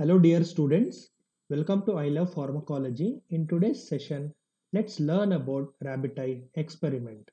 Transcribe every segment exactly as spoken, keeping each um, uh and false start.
Hello dear students, welcome to I Love Pharmacology. In today's session, let's learn about rabbit eye experiment.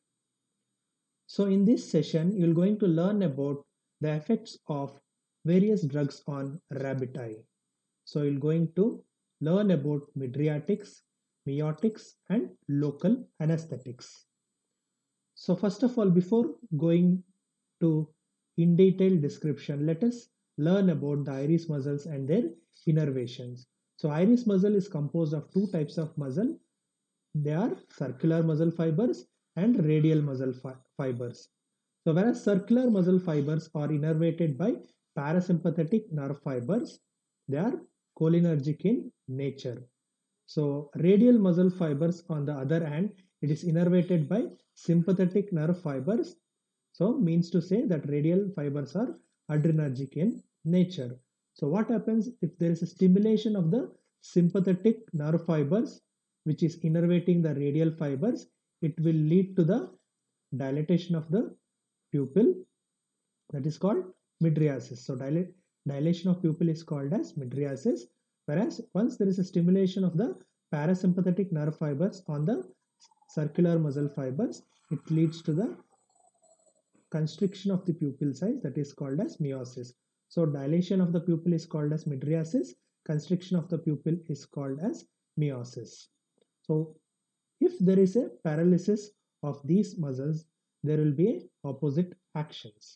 So in this session, you're going to learn about the effects of various drugs on rabbit eye. So you're going to learn about mydriatics, miotics and local anesthetics. So first of all, before going to in detail description, let us learn about the iris muscles and their innervations. So iris muscle is composed of two types of muscle. They are circular muscle fibers and radial muscle fi fibers. So whereas circular muscle fibers are innervated by parasympathetic nerve fibers, they are cholinergic in nature. So radial muscle fibers on the other hand, it is innervated by sympathetic nerve fibers. So means to say that radial fibers are adrenergic in nature. So what happens if there is a stimulation of the sympathetic nerve fibers which is innervating the radial fibers, it will lead to the dilatation of the pupil, that is called mydriasis. So dilate, dilation of pupil is called as mydriasis, whereas once there is a stimulation of the parasympathetic nerve fibers on the circular muscle fibers, it leads to the constriction of the pupil size, that is called as miosis. So dilation of the pupil is called as mydriasis, constriction of the pupil is called as miosis. So if there is a paralysis of these muscles, there will be opposite actions.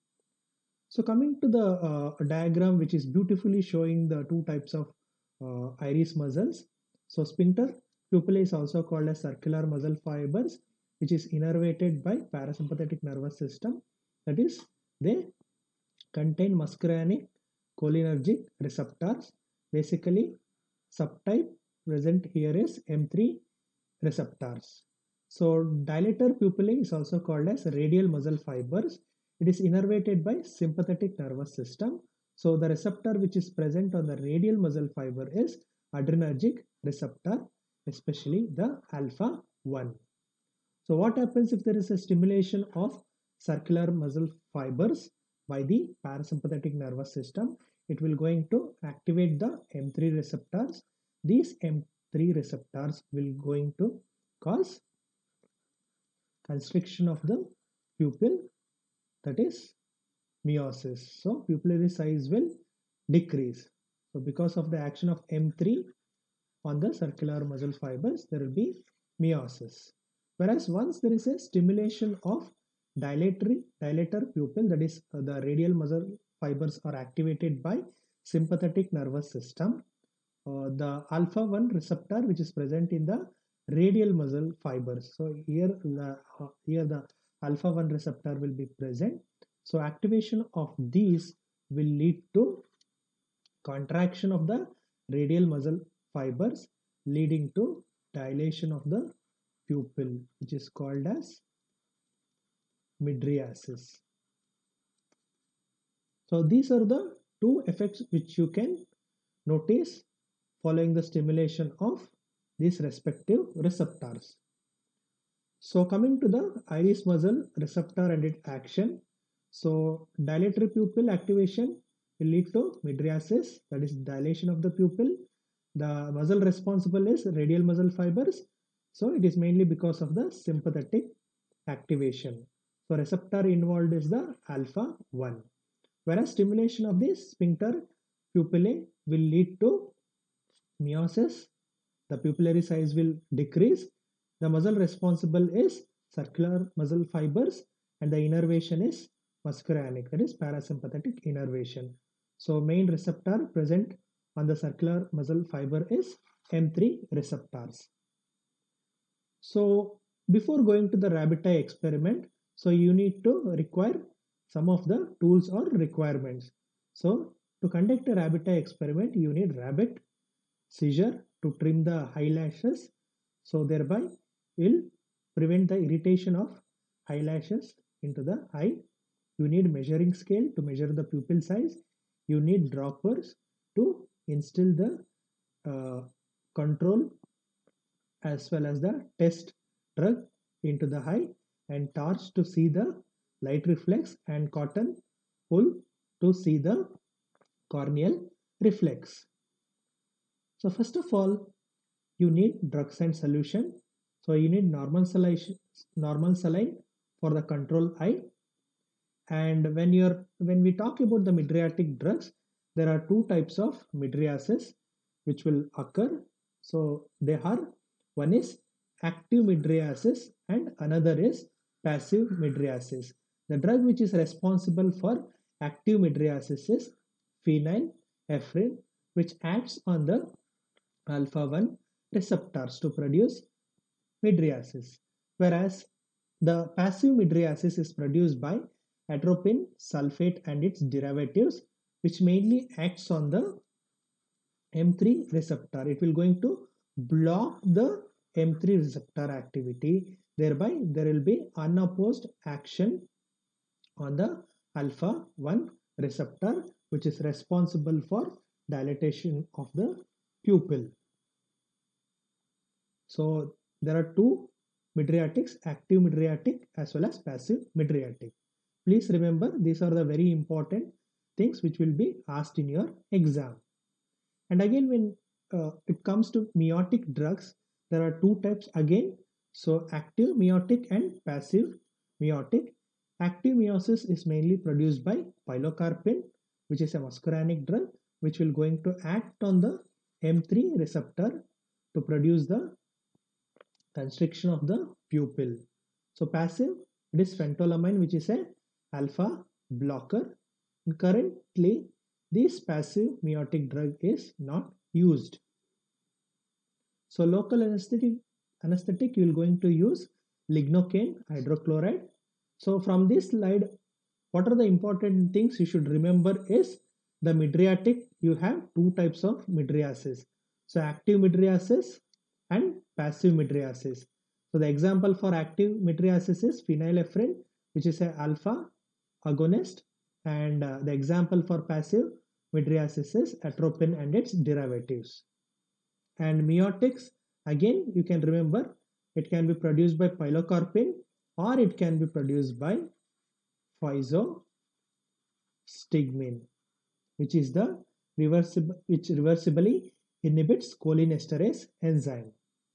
So coming to the uh, diagram which is beautifully showing the two types of uh, iris muscles. So sphincter pupillae is also called as circular muscle fibers which is innervated by parasympathetic nervous system. That is, they contain muscarinic cholinergic receptors. Basically, subtype present here is M three receptors. So dilator pupillae is also called as radial muscle fibers. It is innervated by sympathetic nervous system. So the receptor which is present on the radial muscle fiber is adrenergic receptor, especially the alpha one. So what happens if there is a stimulation of circular muscle fibers by the parasympathetic nervous system? It will going to activate the M three receptors. These M three receptors will going to cause constriction of the pupil, that is miosis. So pupillary size will decrease. So because of the action of M three on the circular muscle fibers, there will be miosis. Whereas once there is a stimulation of dilatory dilator pupil, that is uh, the radial muscle fibers are activated by sympathetic nervous system, uh, the alpha one receptor which is present in the radial muscle fibers. So here the uh, here the alpha one receptor will be present. So activation of these will lead to contraction of the radial muscle fibers, leading to dilation of the pupil, which is called as mydriasis. So these are the two effects which you can notice following the stimulation of these respective receptors. So coming to the iris muscle receptor and its action. So dilatory pupil activation will lead to mydriasis, that is dilation of the pupil. The muscle responsible is radial muscle fibers. So it is mainly because of the sympathetic activation. So receptor involved is the alpha one. Whereas stimulation of the sphincter pupillae will lead to miosis. The pupillary size will decrease. The muscle responsible is circular muscle fibers and the innervation is muscarinic, that is parasympathetic innervation. So main receptor present on the circular muscle fiber is M three receptors. So before going to the rabbit eye experiment, so you need to require some of the tools or requirements. So to conduct a rabbit eye experiment, you need rabbit, scissor to trim the eyelashes, so thereby will prevent the irritation of eyelashes into the eye. You need measuring scale to measure the pupil size. You need droppers to instill the uh, control as well as the test drug into the eye, and torch to see the light reflex, and cotton wool to see the corneal reflex. So first of all, you need drugs and solution. So you need normal saline, normal saline for the control eye. And when you're when we talk about the mydriatic drugs, there are two types of mydriasis which will occur. So they are, one is active mydriasis and another is passive mydriasis. The drug which is responsible for active mydriasis is phenylephrine, which acts on the alpha one receptors to produce mydriasis, whereas the passive mydriasis is produced by atropine sulfate and its derivatives, which mainly acts on the M three receptor. It will going to block the M three receptor activity, thereby there will be unopposed action on the alpha one receptor, which is responsible for dilatation of the pupil. So there are two mydriatics, active mydriatic as well as passive mydriatic. Please remember, these are the very important things which will be asked in your exam. And again, when uh, it comes to meiotic drugs, there are two types again. So active meiotic and passive meiotic. Active meiosis is mainly produced by pilocarpine, which is a muscarinic drug, which will going to act on the M three receptor to produce the constriction of the pupil. So passive, it is phentolamine, which is a alpha blocker. And currently, this passive meiotic drug is not used. So local anesthetic, anesthetic you will going to use lignocaine hydrochloride. So from this slide, what are the important things you should remember is the mydriatic, you have two types of mydriasis. So active mydriasis and passive mydriasis. So the example for active mydriasis is phenylephrine, which is an alpha agonist, and uh, the example for passive mydriasis is atropine and its derivatives. And meiotics, again you can remember, it can be produced by pilocarpine or it can be produced by physostigmine, which is the reversible, which reversibly inhibits cholinesterase enzyme.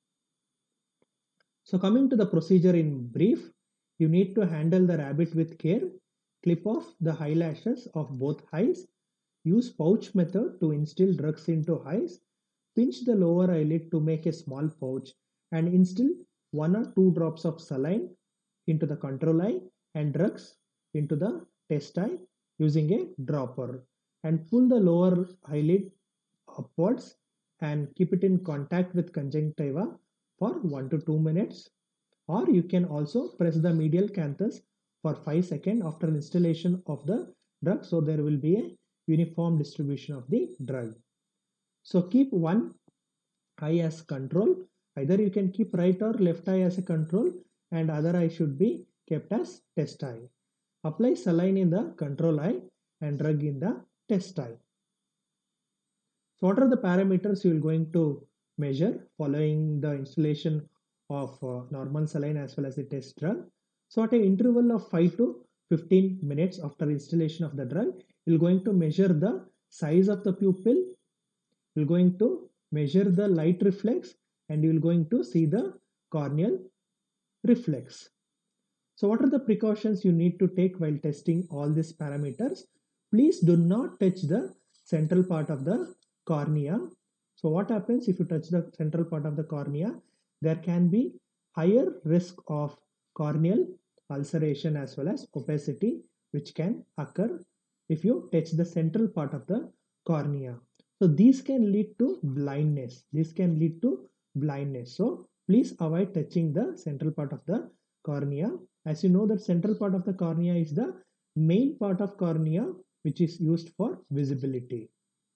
So coming to the procedure in brief, you need to handle the rabbit with care, clip off the eyelashes of both eyes, use pouch method to instill drugs into eyes, pinch the lower eyelid to make a small pouch and instill one or two drops of saline into the control eye and drugs into the test eye using a dropper, and pull the lower eyelid upwards and keep it in contact with conjunctiva for one to two minutes, or you can also press the medial canthus for five seconds after installation of the drug, so there will be a uniform distribution of the drug. So keep one eye as control, either you can keep right or left eye as a control and other eye should be kept as test eye. Apply saline in the control eye and drug in the test eye. So what are the parameters you are going to measure following the installation of uh, normal saline as well as the test drug? So at an interval of five to fifteen minutes after installation of the drug, you are going to measure the size of the pupil, you are going to measure the light reflex, and you are going to see the corneal reflex. So what are the precautions you need to take while testing all these parameters? Please do not touch the central part of the cornea. So what happens if you touch the central part of the cornea? There can be higher risk of corneal ulceration as well as opacity, which can occur if you touch the central part of the cornea. So these can lead to blindness. This can lead to blindness. So please avoid touching the central part of the cornea. As you know, that central part of the cornea is the main part of cornea which is used for visibility.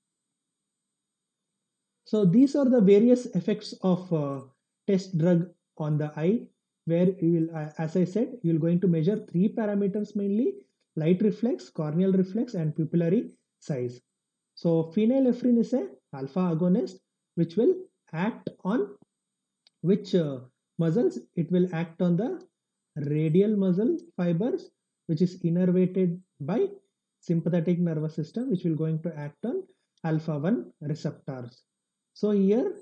So these are the various effects of uh, test drug on the eye, where you will, uh, as I said, you are going to measure three parameters mainly: light reflex, corneal reflex, and pupillary size. So phenylephrine is a alpha agonist which will act on which uh, muscles? It will act on the radial muscle fibers, which is innervated by sympathetic nervous system, which will going to act on alpha one receptors. So here,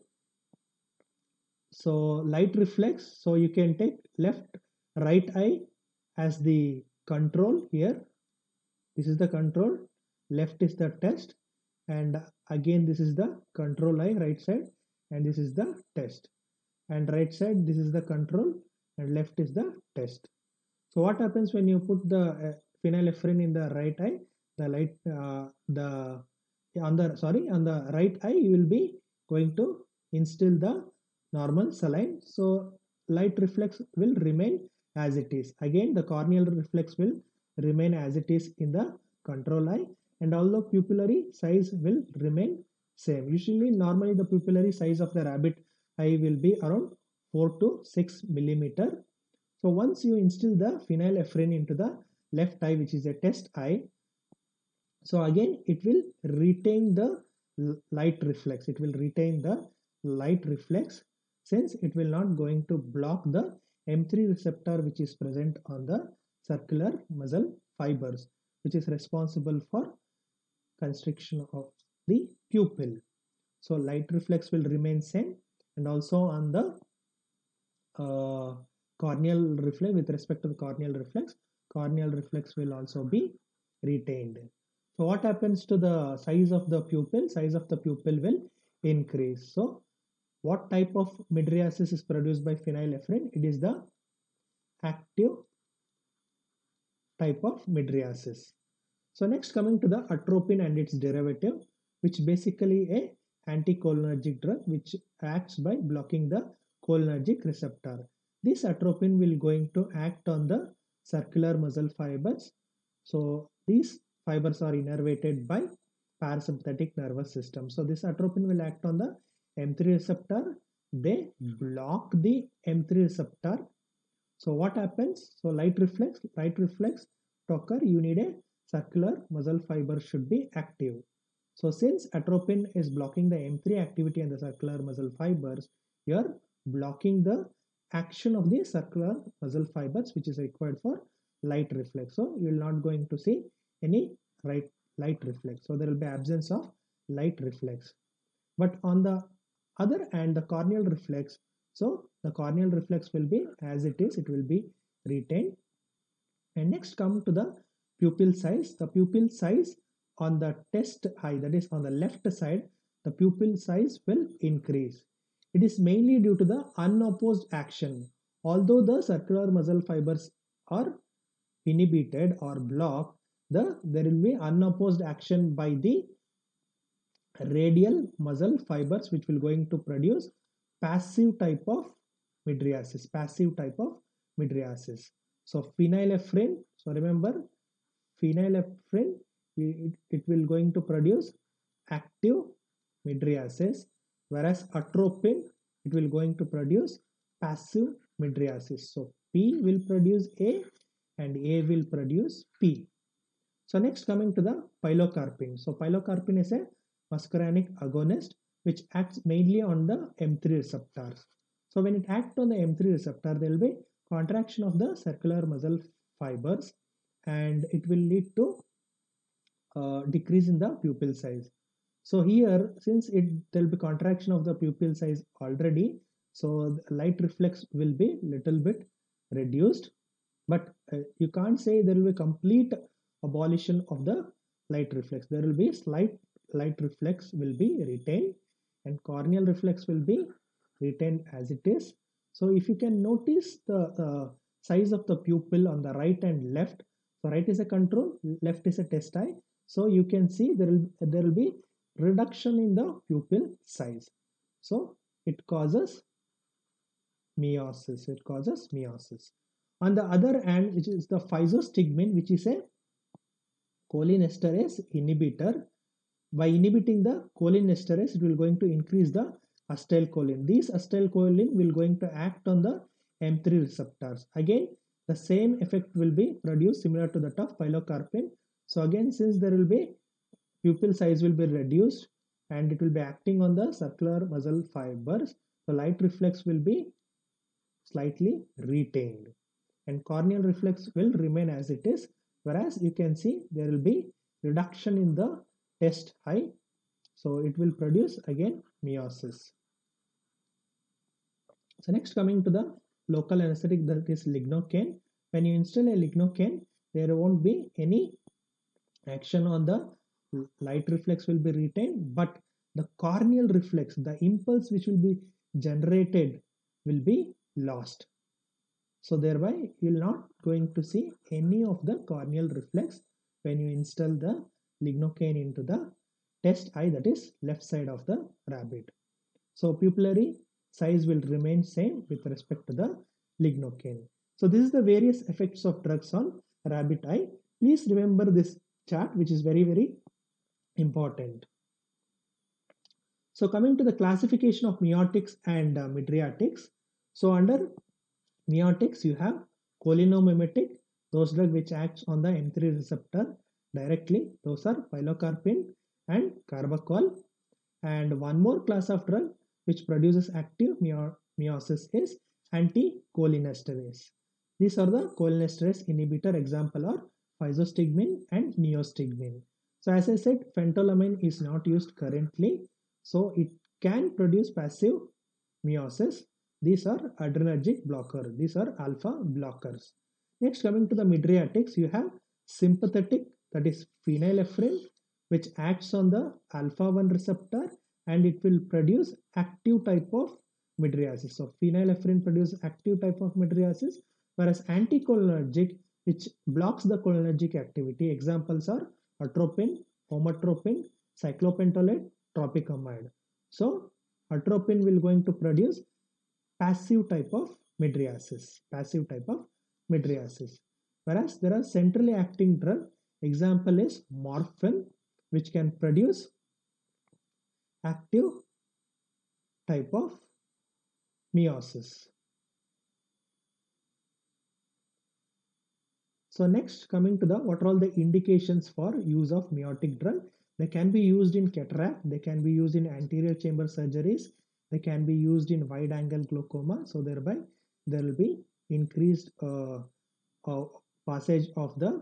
so light reflex, so you can take left right eye as the control here. This is the control, left is the test, and again this is the control eye right side, and this is the test, and right side this is the control and left is the test. So what happens when you put the uh, phenylephrine in the right eye, the light uh, the on the sorry on the right eye you will be going to instill the normal saline, so light reflex will remain as it is. Again the corneal reflex will remain as it is in the control eye, and although pupillary size will remain same. Usually normally the pupillary size of the rabbit eye will be around four to six millimeter. So once you instill the phenylephrine into the left eye, which is a test eye, so again it will retain the light reflex. It will retain the light reflex since it will not going to block the M three receptor which is present on the circular muscle fibers, which is responsible for constriction of the pupil. So light reflex will remain same, and also on the uh, corneal reflex, with respect to the corneal reflex, corneal reflex will also be retained. So what happens to the size of the pupil? Size of the pupil will increase. So what type of mydriasis is produced by phenylephrine? It is the active type of mydriasis. So next, coming to the atropine and its derivative, which basically a anticholinergic drug which acts by blocking the cholinergic receptor. This atropine will going to act on the circular muscle fibers. So these fibers are innervated by parasympathetic nervous system. So this atropine will act on the M three receptor. They block the M three receptor. So what happens? So light reflex, light reflex to occur, you need a circular muscle fiber should be active. So since atropine is blocking the M three activity and the circular muscle fibers, you are blocking the action of the circular muscle fibers which is required for light reflex. So you will not going to see any right light reflex. So there will be absence of light reflex. But on the other hand, the corneal reflex, so the corneal reflex will be as it is, it will be retained. And next come to the pupil size. The pupil size on the test eye, that is on the left side, the pupil size will increase. It is mainly due to the unopposed action. Although the circular muscle fibers are inhibited or blocked, the there will be unopposed action by the radial muscle fibers which will going to produce passive type of mydriasis, passive type of mydriasis. So phenylephrine, so remember phenylephrine, it, it will going to produce active mydriasis, whereas atropine, it will going to produce passive mydriasis. So P will produce A and A will produce P. So next, coming to the pilocarpine. So pilocarpine is a muscarinic agonist which acts mainly on the M three receptors. So when it acts on the M three receptor, there will be contraction of the circular muscle fibers and it will lead to uh, decrease in the pupil size. So here, since it there will be contraction of the pupil size already, so the light reflex will be little bit reduced, but uh, you can't say there will be complete abolition of the light reflex. There will be slight light reflex will be retained and corneal reflex will be retained as it is. So if you can notice the uh, size of the pupil on the right and left, so right is a control, left is a test eye. So you can see there will there will be reduction in the pupil size. So it causes miosis. It causes miosis. On the other hand, which is the physostigmine, which is a cholinesterase inhibitor. By inhibiting the cholinesterase, it will going to increase the acetylcholine. These acetylcholine will going to act on the M three receptors. Again, the same effect will be produced similar to that of pilocarpine. So again, since there will be pupil size will be reduced and it will be acting on the circular muscle fibers, the light reflex will be slightly retained and corneal reflex will remain as it is, whereas you can see there will be reduction in the test eye So it will produce again meiosis. So next, coming to the local anesthetic, that is lignocaine. When you instill a lignocaine, there won't be any action on the light reflex will be retained, but the corneal reflex, the impulse which will be generated, will be lost. So thereby you'll not going to see any of the corneal reflex when you install the lignocaine into the test eye, that is left side of the rabbit. So pupillary size will remain same with respect to the lignocaine. So this is the various effects of drugs on rabbit eye. Please remember this chart, which is very very important. So coming to the classification of miotics and uh, mydriatics. So under miotics you have cholinomimetic, those drugs which acts on the M three receptor directly, those are pilocarpine and carbachol. And one more class of drug which produces active meiosis is anticholinesterase. These are the cholinesterase inhibitor, example are physostigmine and neostigmine. So as I said, phentolamine is not used currently, so it can produce passive meiosis. These are adrenergic blocker. These are alpha blockers. Next, coming to the mydriatics, you have sympathetic, that is phenylephrine, which acts on the alpha one receptor and it will produce active type of mydriasis. So phenylephrine produces active type of mydriasis, whereas anticholinergic, which blocks the cholinergic activity. Examples are atropine, homatropine, cyclopentolate, tropicamide. So atropine will going to produce passive type of mydriasis, passive type of mydriasis. Whereas there are centrally acting drug, example is morphine, which can produce active type of meiosis. So next, coming to the what are all the indications for use of meiotic drug. They can be used in cataract, they can be used in anterior chamber surgeries, they can be used in wide angle glaucoma. So thereby there will be increased uh, uh, passage of the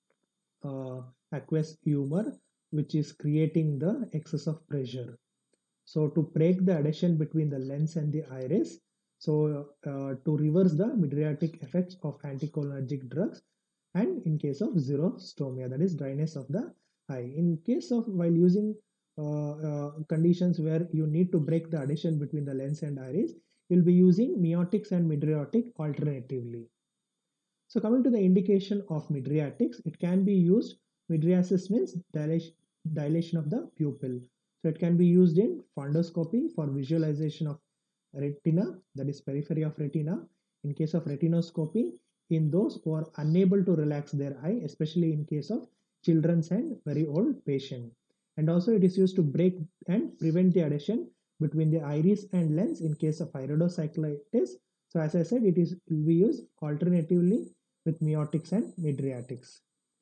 uh, aqueous humor, which is creating the excess of pressure. So to break the adhesion between the lens and the iris, so uh, to reverse the mydriatic effects of anticholinergic drugs, and in case of xerostomia, that is dryness of the eye. In case of while using uh, uh, conditions where you need to break the adhesion between the lens and iris, you'll be using meiotics and mydriatic alternatively. So coming to the indication of mydriatics, it can be used, mydriasis means dilation, dilation of the pupil. So it can be used in fundoscopy for visualization of retina, that is periphery of retina. In case of retinoscopy, in those who are unable to relax their eye, especially in case of children and very old patient. And also it is used to break and prevent the adhesion between the iris and lens in case of iridocyclitis. So as I said, it is will be used alternatively with meiotics and mydriatics.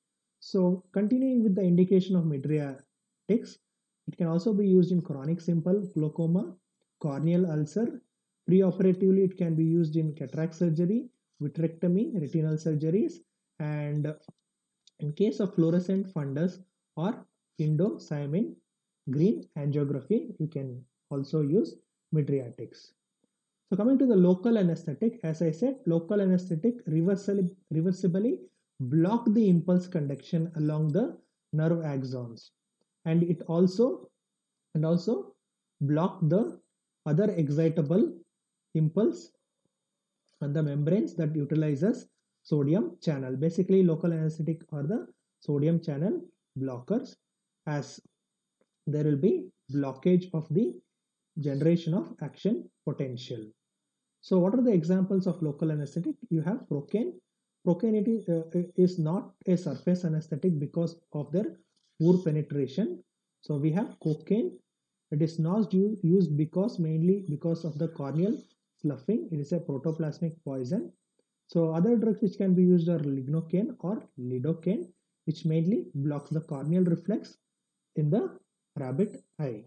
So continuing with the indication of mydriatics, it can also be used in chronic simple glaucoma, corneal ulcer. Preoperatively, it can be used in cataract surgery, vitrectomy, retinal surgeries, and in case of fluorescent fundus or indocyanine green angiography, you can also use mydriatics. So coming to the local anesthetic, as I said, local anesthetic reversibly, reversibly block the impulse conduction along the nerve axons, and it also and also block the other excitable impulse on the membranes that utilizes sodium channel. Basically, local anesthetic are the sodium channel blockers, as there will be blockage of the generation of action potential. So what are the examples of local anesthetic? You have procaine. Procaine it is, uh, is not a surface anesthetic because of their poor penetration. So we have cocaine. It is not used because mainly because of the corneal sloughing. It is a protoplasmic poison. So other drugs which can be used are lignocaine or lidocaine, which mainly blocks the corneal reflex in the rabbit eye.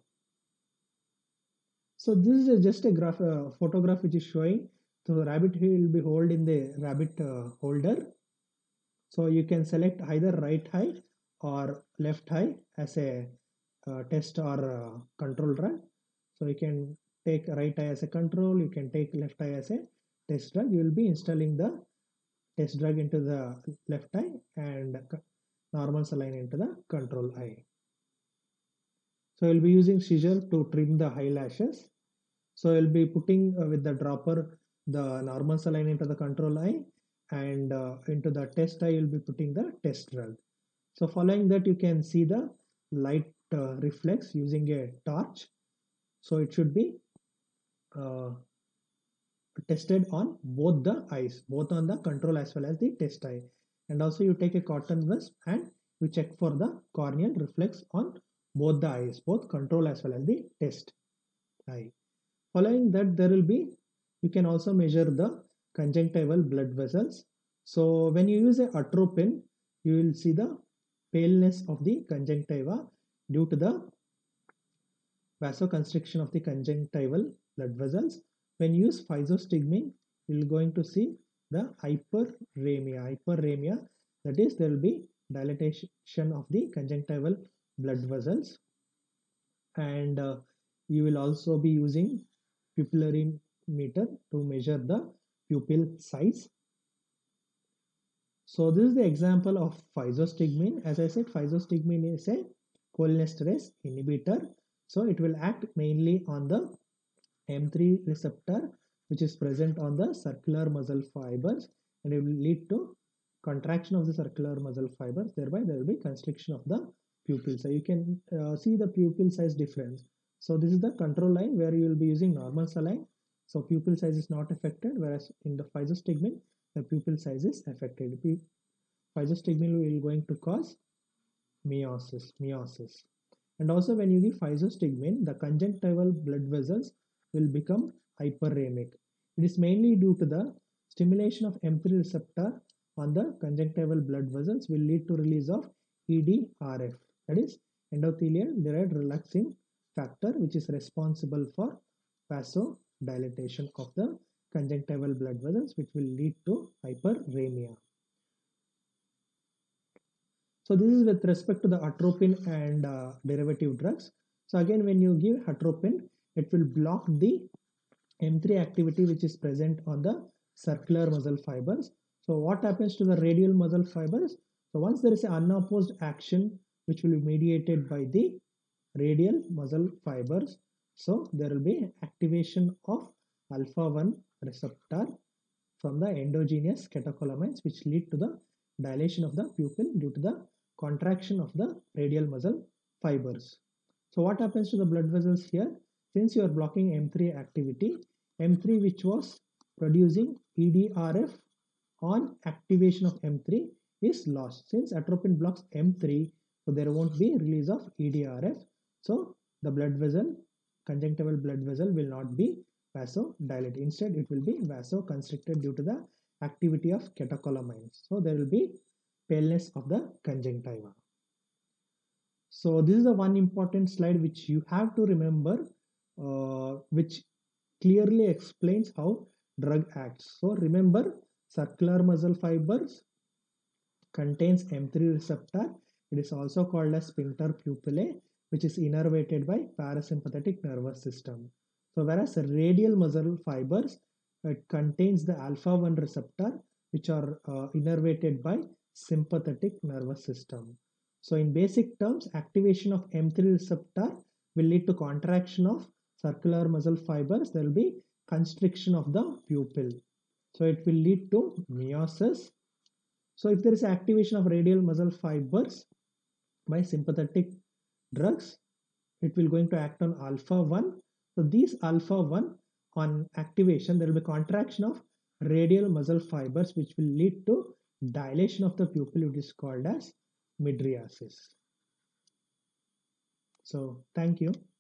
So this is just a graph, uh, photograph which is showing. So the rabbit will be held in the rabbit uh, holder. So you can select either right eye or left eye as a uh, test or uh, control drug. So you can take right eye as a control, you can take left eye as a test drug. You will be installing the test drug into the left eye and normal saline into the control eye. So you'll be using scissor to trim the eyelashes. So you'll be putting uh, with the dropper the normal saline into the control eye, and uh, into the test eye you'll be putting the test drug. So following that, you can see the light uh, reflex using a torch. So it should be uh, tested on both the eyes, both on the control as well as the test eye. And also you take a cotton wisp and you check for the corneal reflex on both the eyes, both control as well as the test eye. Following that, there will be, you can also measure the conjunctival blood vessels. So when you use a atropine, you will see the paleness of the conjunctiva due to the vasoconstriction of the conjunctival blood vessels. When you use physostigmine, you are going to see the hyperemia. Hyperemia, that is, there will be dilatation of the conjunctival blood vessels. And uh, you will also be using pupillary-meter to measure the pupil size. So this is the example of physostigmine. As I said, physostigmine is a cholinesterase inhibitor. So it will act mainly on the M three receptor, which is present on the circular muscle fibers, and it will lead to contraction of the circular muscle fibers. Thereby there will be constriction of the pupil. So you can uh, see the pupil size difference. So this is the control line where you will be using normal saline. So pupil size is not affected, whereas in the physostigmine, the pupil size is affected. Physostigmine will going to cause meiosis, meiosis. And also when you give physostigmine, the conjunctival blood vessels will become hyperemic. It is mainly due to the stimulation of M three receptor on the conjunctival blood vessels will lead to release of E D R F, that is endothelial derived relaxin factor, which is responsible for vasodilatation of the conjunctival blood vessels, which will lead to hyperemia. So this is with respect to the atropine and uh, derivative drugs. So again, when you give atropine, it will block the M three activity which is present on the circular muscle fibers. So what happens to the radial muscle fibers? So once there is an unopposed action which will be mediated by the radial muscle fibers, so there will be activation of alpha one receptor from the endogenous catecholamines, which lead to the dilation of the pupil due to the contraction of the radial muscle fibers. So what happens to the blood vessels here? Since you are blocking M three activity, M three which was producing E D R F on activation of M three is lost. Since atropine blocks M three, so there won't be release of E D R F. So the blood vessel, conjunctival blood vessel will not be vasodilated. Instead, it will be vasoconstricted due to the activity of catecholamines. So there will be paleness of the conjunctiva. So this is the one important slide which you have to remember, uh, which clearly explains how drug acts. So remember, circular muscle fibers contains M three receptor. It is also called as sphincter pupillae, which is innervated by parasympathetic nervous system. So whereas radial muscle fibers, it contains the alpha one receptor, which are uh, innervated by sympathetic nervous system. So in basic terms, activation of M three receptor will lead to contraction of circular muscle fibers. There will be constriction of the pupil. So it will lead to meiosis. So if there is activation of radial muscle fibers by sympathetic drugs, it will going to act on alpha one. So these alpha one on activation, there will be contraction of radial muscle fibers, which will lead to dilation of the pupil, which is called as mydriasis. So thank you.